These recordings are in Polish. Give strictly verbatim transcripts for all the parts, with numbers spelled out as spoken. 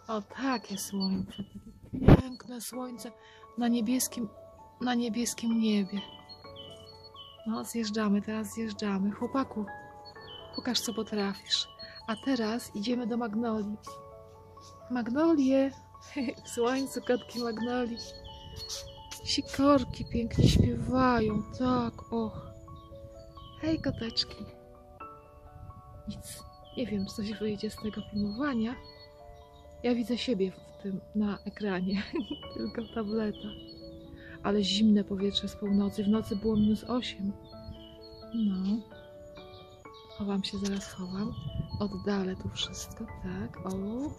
O, takie słońce, takie piękne słońce na niebieskim, na niebieskim niebie. No, zjeżdżamy, teraz zjeżdżamy. Chłopaku, pokaż, co potrafisz. A teraz idziemy do Magnolii. Magnolie, w słońcu kotki Magnolii. Sikorki pięknie śpiewają, tak, och. Hej, koteczki. Nic, nie wiem, co się wyjdzie z tego filmowania. Ja widzę siebie w tym na ekranie, tylko tableta. Ale zimne powietrze z północy. W nocy było minus osiem. No. Chowam się, zaraz chowam. Oddalę tu wszystko, tak. O.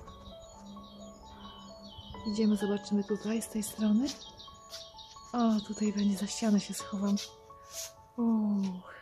Idziemy, zobaczymy tutaj, z tej strony. O, tutaj będzie, za ścianę się schowam. Uch.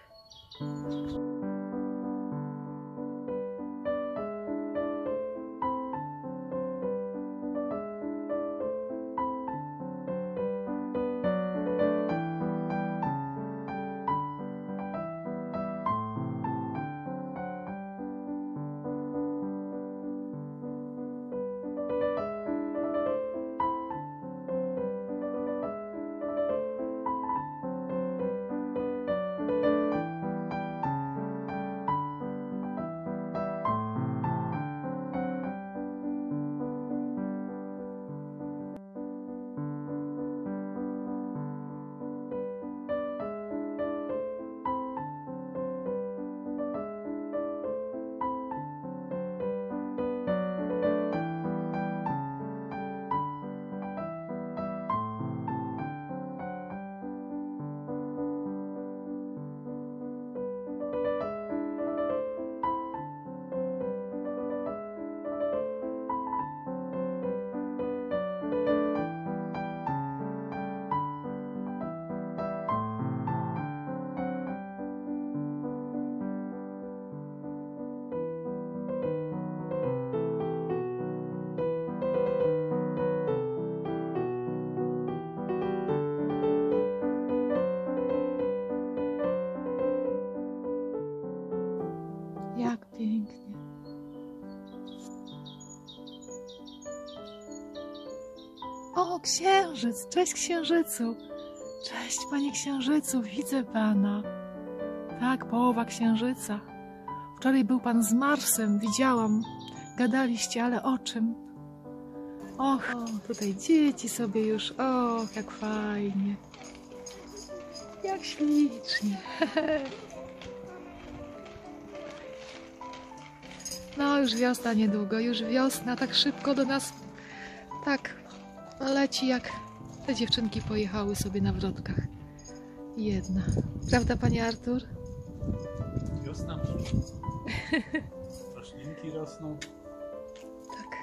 Jak pięknie. O, księżyc! Cześć, księżycu! Cześć, panie księżycu, widzę pana. Tak, połowa księżyca. Wczoraj był pan z Marsem, widziałam. Gadaliście, ale o czym? Och, o, tutaj dzieci sobie już. Och, jak fajnie. Jak ślicznie. No, już wiosna niedługo, już wiosna, tak szybko do nas, tak leci, jak te dziewczynki pojechały sobie na wrotkach. Jedna. Prawda, panie Artur? Wiosna, roślinki rosną. Tak.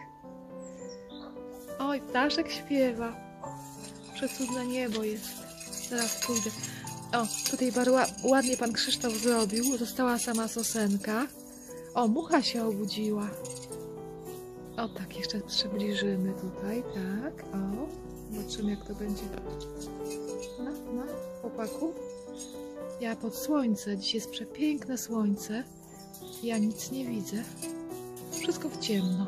Oj, ptaszek śpiewa. Przecudne niebo jest. Zaraz pójdę. O, tutaj bardzo ładnie pan Krzysztof zrobił. Została sama sosenka. O, mucha się obudziła. O, tak, jeszcze przybliżymy tutaj, tak, o. Zobaczymy, jak to będzie. No, no, chłopaku. Ja pod słońce, dziś jest przepiękne słońce. Ja nic nie widzę. Wszystko w ciemno.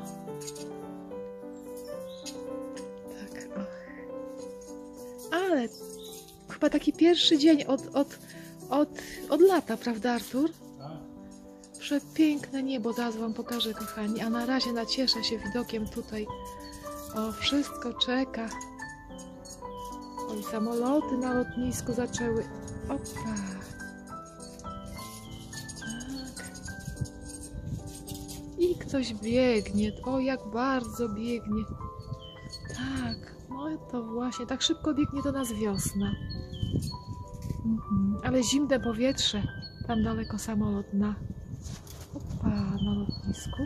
Tak, och. Ale chyba taki pierwszy dzień od, od, od, od lata, prawda, Artur? Przepiękne niebo, zaraz wam pokażę, kochani, a na razie nacieszę się widokiem tutaj. O, wszystko czeka. Oj, samoloty na lotnisku zaczęły. Opa. Tak. I ktoś biegnie. O, jak bardzo biegnie. Tak, no to właśnie, tak szybko biegnie do nas wiosna. Mhm. Ale zimne powietrze. Tam daleko samolot na... Opa, na lotnisku.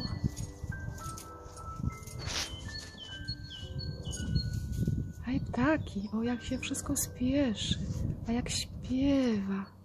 Hej, ptaki, o jak się wszystko spieszy, a jak śpiewa.